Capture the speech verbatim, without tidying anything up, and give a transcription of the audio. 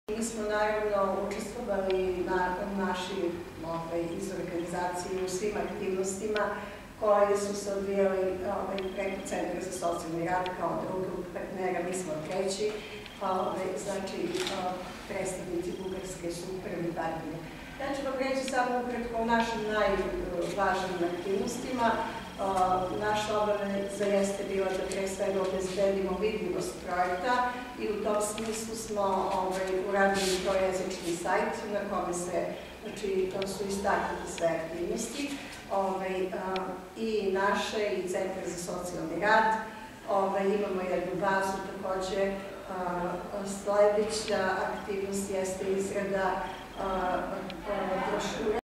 Mi smo naravno učestvovali na naši iz organizacije u svim aktivnostima koje su se odvijali preko Centra za socijalni rad kao drugog partnera. Mi smo treći, znači predstavnici Bugarske su prvi partner. Ja ću vam reći samo ukratko o našim najvažnijim aktivnostima. Naša obaveza jeste bila da pre svega obezbedimo vidljivost projekta i u tom smislu smo uradili trojezični sajt na kome se, znači, su istaknute sve aktivnosti i naše i Centra za socijalni rad. Imamo jednu bazu takođe. Sledeća aktivnost jeste izrada brošura